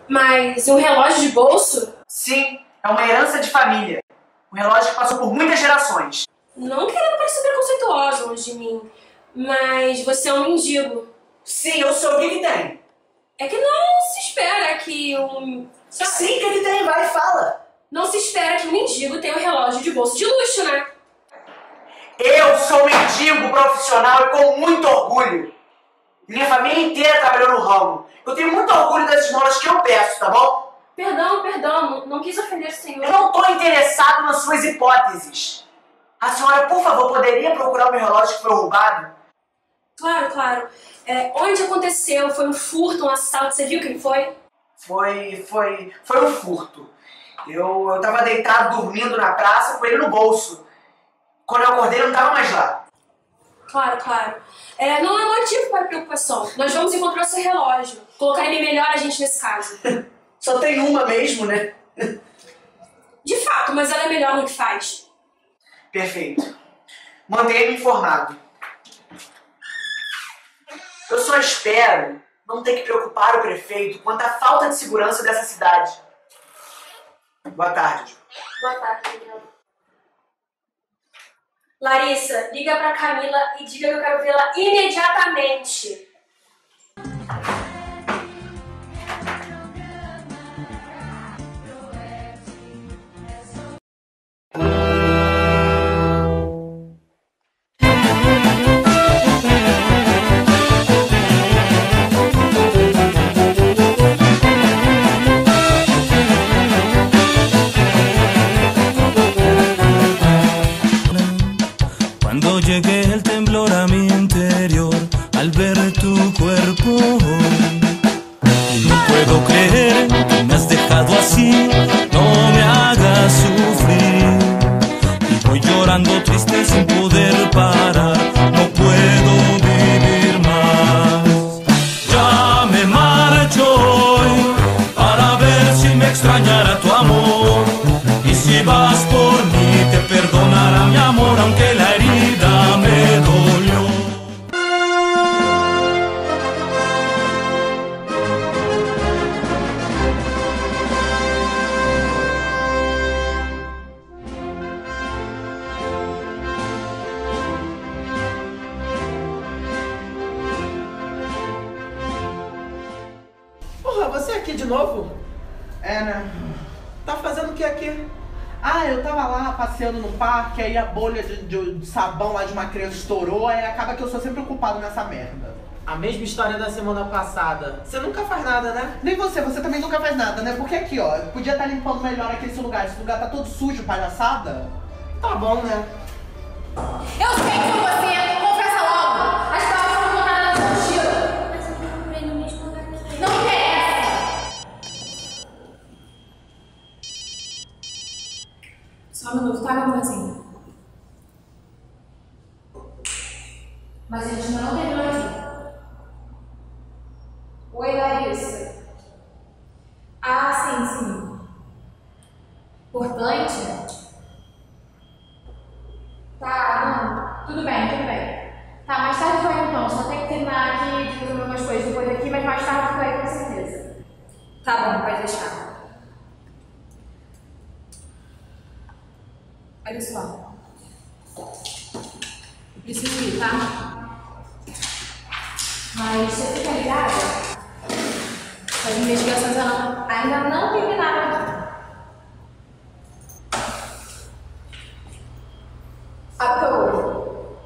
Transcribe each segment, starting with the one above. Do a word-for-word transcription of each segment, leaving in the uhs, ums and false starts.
Mas um relógio de bolso? Sim, é uma herança de família. Um relógio que passou por muitas gerações. Não querendo parecer preconceituoso longe de mim, mas você é um mendigo. Sim, eu sou. O que ele tem? É que não se espera que um... Sabe? Sim, que ele tem. Vai, fala. Não se espera que um mendigo tenha um relógio de bolso de luxo, né? Eu sou mendigo profissional e com muito orgulho. Minha família inteira trabalhou no ramo. Eu tenho muito orgulho das esmolas que eu peço, tá bom? Perdão, perdão, não, não quis ofender o senhor. Eu não estou interessado nas suas hipóteses. A senhora, por favor, poderia procurar o meu relógio que foi roubado? Claro, claro. É, onde aconteceu? Foi um furto, um assalto? Você viu quem foi? Foi, foi, foi um furto. Eu, eu tava deitado, dormindo na praça, com ele no bolso. Quando eu acordei, ele não tava mais lá. Claro, claro. É, não é motivo para preocupação. Nós vamos encontrar o seu relógio. Colocarei melhor a gente nesse caso. Só tem uma mesmo, né? De fato, mas ela é melhor no que faz. Perfeito. Mantenha-me informado. Eu só espero não ter que preocupar o prefeito quanto à falta de segurança dessa cidade. Boa tarde. Boa tarde, Miguel. Larissa, liga pra Camila e diga que eu quero vê-la imediatamente. Cuando llegue el temblor a mi interior al ver tu cuerpo, y no puedo creer que me has dejado así, no me hagas sufrir, y voy llorando triste sin poder parar, no puedo vivir más. Ya me marcho hoy para ver si me extrañará tu amor, y si vas por mí te perdonará mi amor, aunque la herida me dolió. Porra, você aqui de novo? É, né? Tá fazendo o que aqui? Ah, eu tava lá passeando no parque, aí a bolha de, de- de sabão lá de uma criança estourou, aí acaba que eu sou sempre ocupado nessa merda. A mesma história da semana passada. Você nunca faz nada, né? Nem você, você também nunca faz nada, né? Porque aqui, ó, eu podia estar limpando melhor aqui esse lugar. Esse lugar tá todo sujo, palhaçada. Tá bom, né? Eu sei que foi você! Confessa logo! As palavras foram colocadas na sua mochila! Mas eu procurei no mesmo lugar que Não interessa! Só um minuto, tá, meu amorzinho? Mas a gente ainda não terminou aqui. Oi, Larissa. Ah, sim, sim. Importante? Tá, não. Tudo bem, tudo bem. Tá, mais tarde vai então. Só tem que terminar aqui de fazer algumas coisas depois aqui, mas mais tarde vai com certeza. Tá bom, pode deixar. Olha só. Eu preciso ir, tá? Mas você fica ligada? As investigações ainda não terminaram aqui. Até hoje.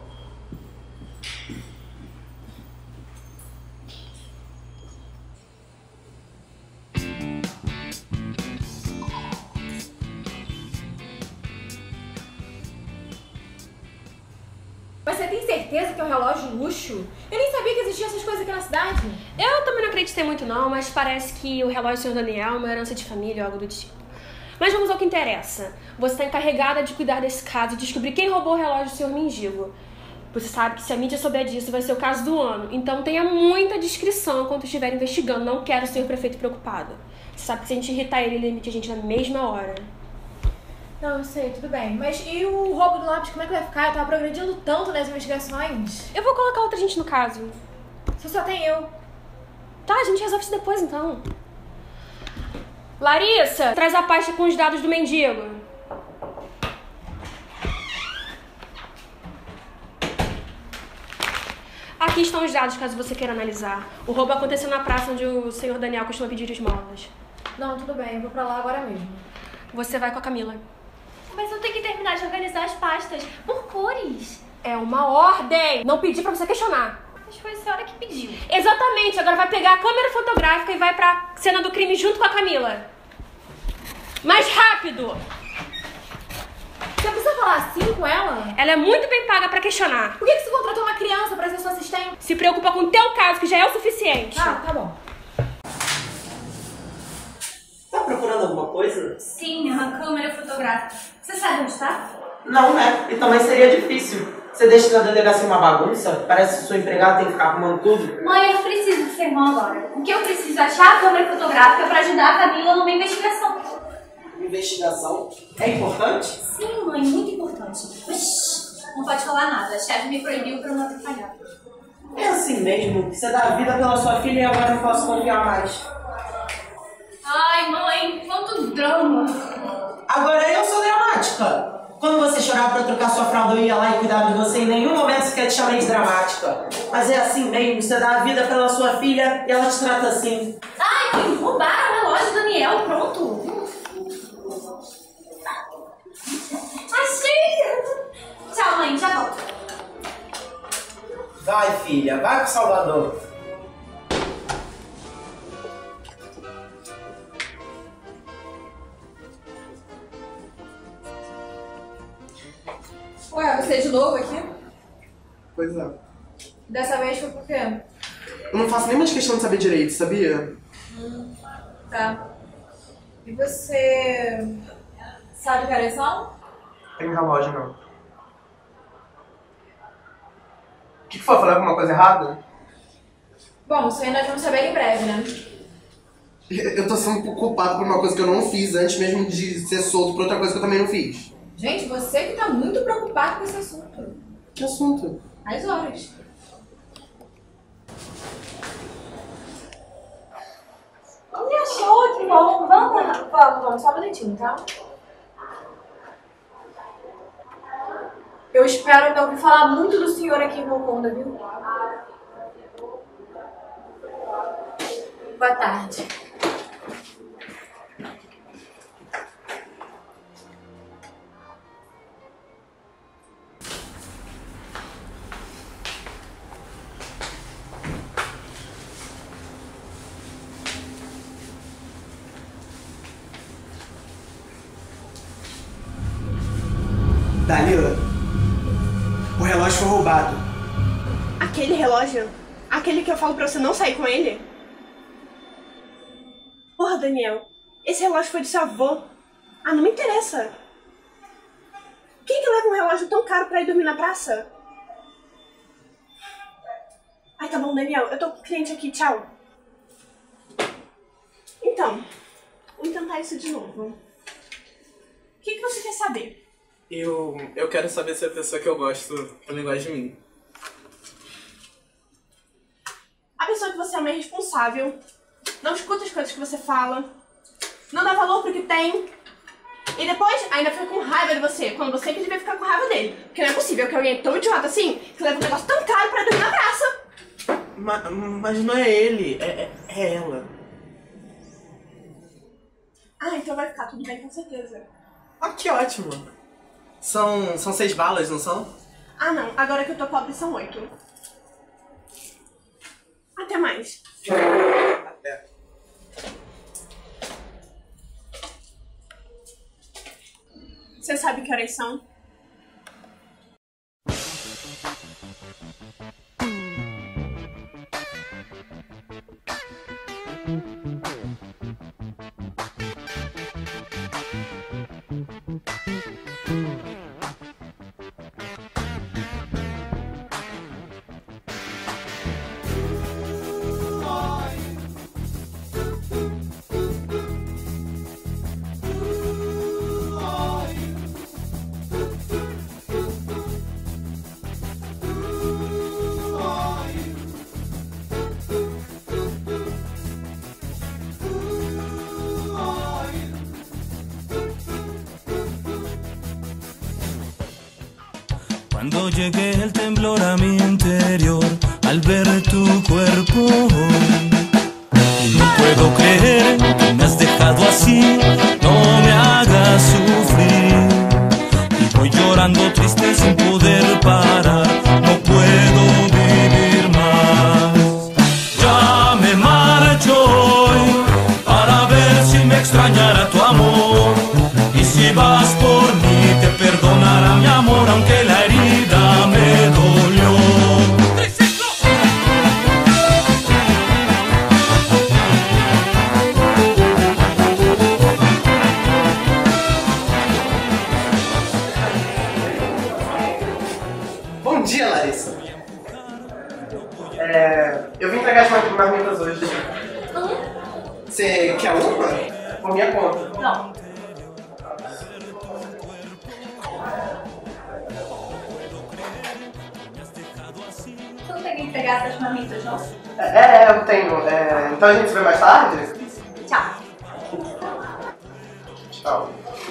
Mas você tem certeza que é um relógio de luxo? Eu nem sabia que existiam essas coisas aqui na cidade. Eu também não acreditei muito não, mas parece que o relógio do senhor Daniel é uma herança de família ou algo do tipo. Mas vamos ao que interessa. Você está encarregada de cuidar desse caso e descobrir quem roubou o relógio do senhor mendigo. Você sabe que se a mídia souber disso, vai ser o caso do ano. Então tenha muita discrição enquanto estiver investigando. Não quero ser o prefeito preocupado. Você sabe que se a gente irritar ele, ele demite a gente na mesma hora. Não, eu sei, tudo bem. Mas e o roubo do lápis, como é que vai ficar? Eu tava progredindo tanto nas investigações. Eu vou colocar outra gente no caso. Só só tem eu. Tá, a gente resolve isso depois então. Larissa, traz a pasta com os dados do mendigo. Aqui estão os dados, caso você queira analisar. O roubo aconteceu na praça onde o senhor Daniel costuma pedir esmolas. Não, tudo bem, eu vou pra lá agora mesmo. Você vai com a Camila. Mas eu tenho que terminar de organizar as pastas por cores. É uma ordem! Não pedi pra você questionar. Mas foi a senhora que pediu. Exatamente, agora vai pegar a câmera fotográfica e vai pra cena do crime junto com a Camila. Mais rápido! Você precisa falar assim com ela? Ela é muito bem paga pra questionar. Por que que você contratou uma criança pra ser sua assistente? Se preocupa com o teu caso, que já é o suficiente. Ah, tá bom. Tá procurando alguma coisa? Sim, uma câmera fotográfica. Você sabe onde tá? Não, né? E também seria difícil. Você deixa na delegacia uma bagunça? Parece que sua empregada tem que ficar arrumando tudo. Mãe, eu preciso do sermão agora. Porque eu preciso achar a câmera fotográfica pra ajudar a Camila numa investigação. Investigação? É importante? Sim, mãe, muito importante. Uxi, não pode falar nada. A chefe me proibiu pra não atrapalhar. É assim mesmo. Você dá a vida pela sua filha e agora não posso confiar mais. Ai, mãe, quanto drama. Agora eu sou dramática. Quando você chorava pra trocar sua fralda, eu ia lá e cuidava de você. Em nenhum momento sequer te chamei de dramática. Mas é assim mesmo. Você dá a vida pela sua filha e ela te trata assim. Ai, mãe, roubaram o relógio do Daniel. Pronto. Achei! Tchau, mãe, já volto. Vai, filha, vai pro Salvador. Ué, você de novo aqui? Pois é. Dessa vez foi por quê? Eu não faço nem mais questão de saber direito, sabia? Hum, tá. E você sabe que horas são? Tem relógio, não. O que, que foi? Falei alguma coisa errada? Bom, isso aí nós vamos saber em breve, né? Eu tô sendo um pouco culpado por uma coisa que eu não fiz antes mesmo de ser solto por outra coisa que eu também não fiz. Gente, você que tá muito preocupado com esse assunto. Que assunto? As horas. Não me achou, que bom. Vamos lá. Vamos, vamos, só um minutinho, tá? Eu espero ainda ouvir falar muito do senhor aqui em Golconda, viu? Boa tarde. Dalila, o relógio foi roubado. Aquele relógio? Aquele que eu falo pra você não sair com ele? Porra, Daniel, esse relógio foi de seu avô. Ah, não me interessa. Quem que leva um relógio tão caro pra ir dormir na praça? Ai, tá bom, Daniel, eu tô com o cliente aqui, tchau. Então, vamos tentar isso de novo. O que que você quer saber? Eu, eu quero saber se a pessoa que eu gosto também gosta de mim. A pessoa que você ama é responsável, não escuta as coisas que você fala, não dá valor pro que tem, e depois ainda fica com raiva de você, quando você que devia ficar com raiva dele. Porque não é possível que alguém tão idiota assim, que leva um negócio tão caro pra dormir na praça. Ma, mas não é ele, é, é, é ela. Ah, então vai ficar tudo bem, com certeza. Ah, que ótimo. São, são seis balas, não são? Ah, não, agora que eu tô pobre são oito. Até mais. Até. Você sabe que horas são? Cuando llegue el temblor a mi interior al ver tu cuerpo, y no puedo creer que me has dejado así, no me hagas sufrir. Y voy llorando triste sin poder parar, no puedo vivir más. Ya me marcho hoy para ver si me extrañará tu amor. Y si vas por mí te perdonará mi amor, aunque la herida me dolió. Bom dia, Larissa. É, eu vim entregar as marmitas hoje. Você quer uma? Por minha conta. Não. Você não tem que entregar essas marmitas, não? É, é, eu tenho. É, então a gente se vê mais tarde? Tchau. Tchau.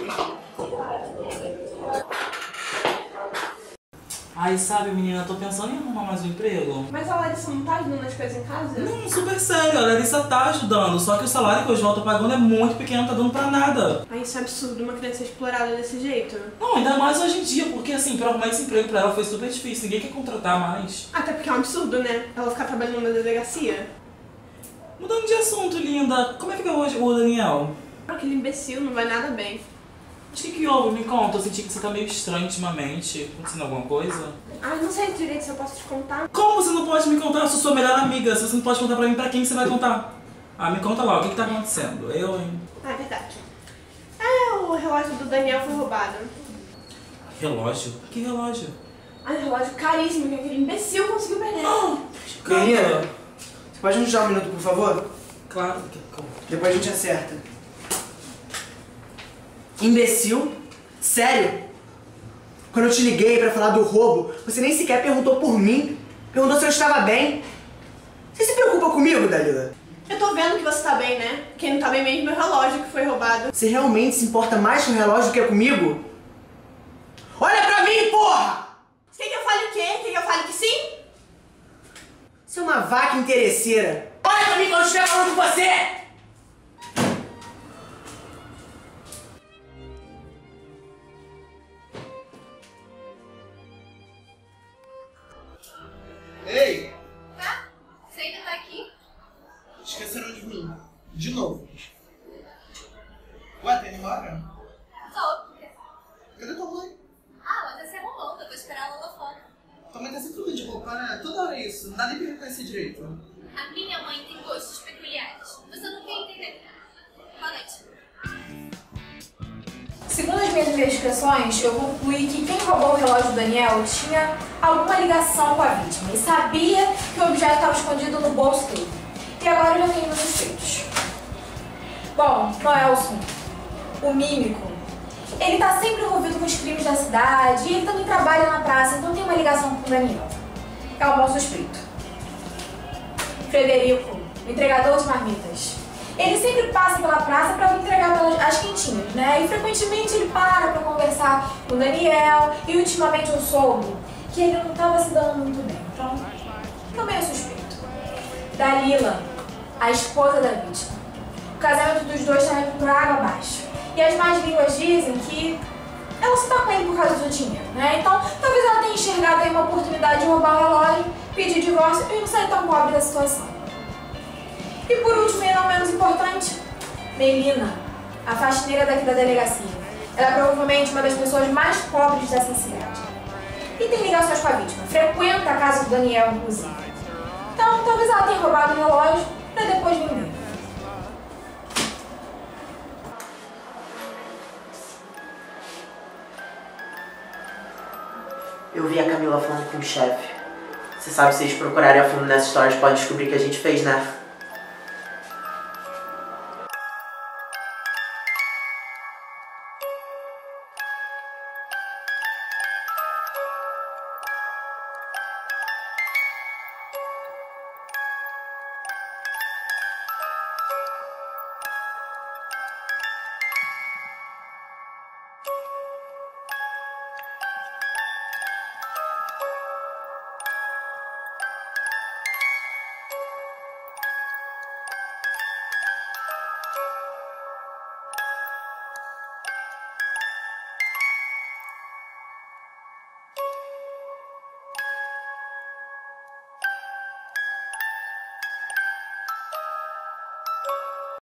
Ai, sabe, menina, tô pensando em arrumar mais um emprego. Mas a Larissa não tá ajudando as coisas em casa? Não, super sério, a Larissa tá ajudando, só que o salário que o João tá pagando é muito pequeno, não tá dando pra nada. Ai, isso é absurdo, uma criança explorada desse jeito. Não, ainda mais hoje em dia, porque assim, pra arrumar esse emprego pra ela foi super difícil, ninguém quer contratar mais. Até porque é um absurdo, né? Ela ficar trabalhando na delegacia. Mudando de assunto, linda, como é que vai hoje o Daniel? Aquele imbecil não vai nada bem. Mas o que que houve? Me conta, eu senti que você tá meio estranho ultimamente. Acontecendo alguma coisa? Ai, não sei direito se eu posso te contar. Como você não pode me contar? Eu sou sua melhor amiga. Se você não pode contar pra mim, pra quem você vai contar? Ah, me conta lá, o que que tá acontecendo? Eu, hein? Ah, é verdade. É, o relógio do Daniel foi roubado. Relógio? Que relógio? Ai, um relógio caríssimo que aquele imbecil conseguiu perder. Menina, você pode nos dar um minuto, por favor? Claro. Depois a gente acerta. Imbecil? Sério? Quando eu te liguei pra falar do roubo, você nem sequer perguntou por mim. Perguntou se eu estava bem. Você se preocupa comigo, Dalila? Eu tô vendo que você tá bem, né? Quem não tá bem mesmo é o relógio que foi roubado. Você realmente se importa mais com o relógio do que comigo? Olha pra mim, porra! Você quer que eu fale o quê? Quer que eu fale que sim? Você é uma vaca interesseira. Olha pra mim quando eu estiver falando com você! Ei! Tá? Você ainda tá aqui? Esqueceram de mim. De novo. Ué, tá indo embora? Tô. Cadê tua mãe? Ah, ela tá se arrumando, eu vou esperar ela lá fora. Tua mãe tá sempre tudo de roupa, né? Toda hora é isso. Não dá nem pra reconhecer direito. A minha mãe tem gostos peculiares. Você não quer entender. Boa noite. Segundo as minhas investigações, eu concluí que quem roubou o relógio do Daniel tinha alguma ligação com a vítima e sabia que o objeto estava escondido no bolso dele. E agora eu já tenho meus suspeitos. Bom, Noelson, o mímico, ele está sempre envolvido com os crimes da cidade e ele também trabalha na praça, então tem uma ligação com o Daniel. É um bom suspeito. Frederico, o entregador de marmitas. Ele sempre passa pela praça para entregar as quentinhas, né? E frequentemente ele para para conversar com o Daniel. E ultimamente eu soube que ele não estava se dando muito bem. Então, também é suspeito. Dalila, a esposa da vítima. O casamento dos dois está indo por água abaixo. E as más línguas dizem que ela só está com ele por causa do dinheiro, né? Então, talvez ela tenha enxergado aí uma oportunidade de roubar o relógio, pedir divórcio e não sair tão pobre da situação. E por último, e não menos importante, Melina, a faxineira daqui da delegacia. Ela é provavelmente uma das pessoas mais pobres dessa cidade. E tem ligações com a vítima. Frequenta a casa do Daniel, inclusive. Então, talvez ela tenha roubado o relógio para depois vender. Eu vi a Camila falando com o chefe. Você sabe, se eles procurarem a fundo nessa história, eles podem descobrir que a gente fez, né?